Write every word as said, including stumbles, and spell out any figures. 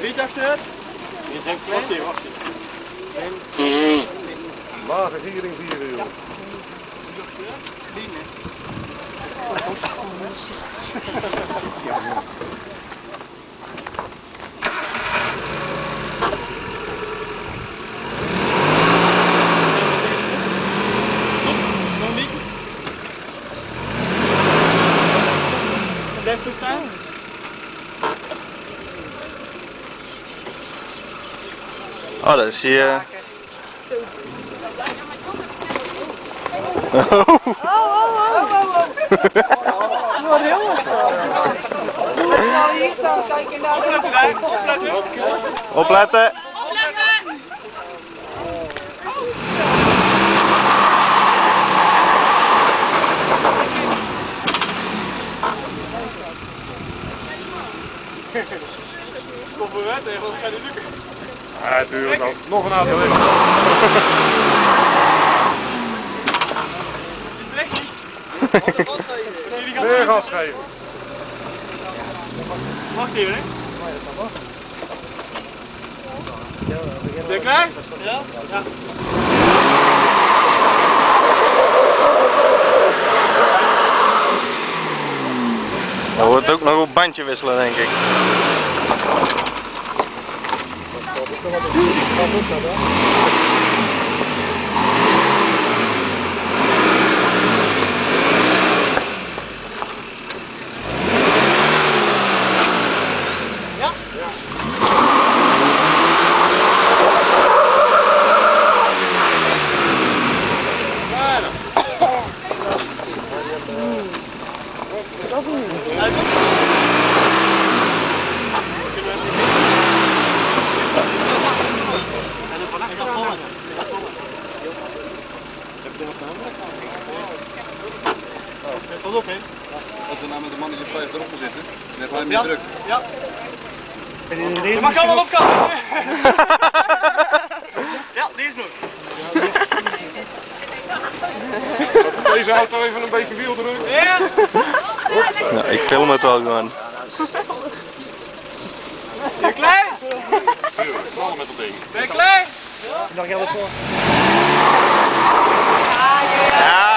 Beetje achteruit. Je zegt klein. Oké, wacht even. Lage giering vieren, joh. Blijf zo staan. Oh, dat is je. Oh, oh, oh, oh, oh. Wat heel erg. Nou, hier zo, kijk naar. Opletten daar, opletten. Opletten. Kom vooruit, hè, wat ga je zoeken? Ja, natuurlijk al. Nog een aantal. Meer gas geven. Wacht even, hè. Ben je klaar? Ja. Ja. Er wordt ook nog een bandje wisselen, denk ik. Pas op, hè. Als we nou met een mannetje vijf erop gaan zitten, dan heb hij meer druk. Ja. Je mag allemaal opkappen. Ja, deze nog. Deze auto even een beetje wieldruk. Ja. Nou, ik film het wel gewoon. Ben je klaar? Knallen met dat ding. Ben je klaar? Nog heel wat voor. Ja.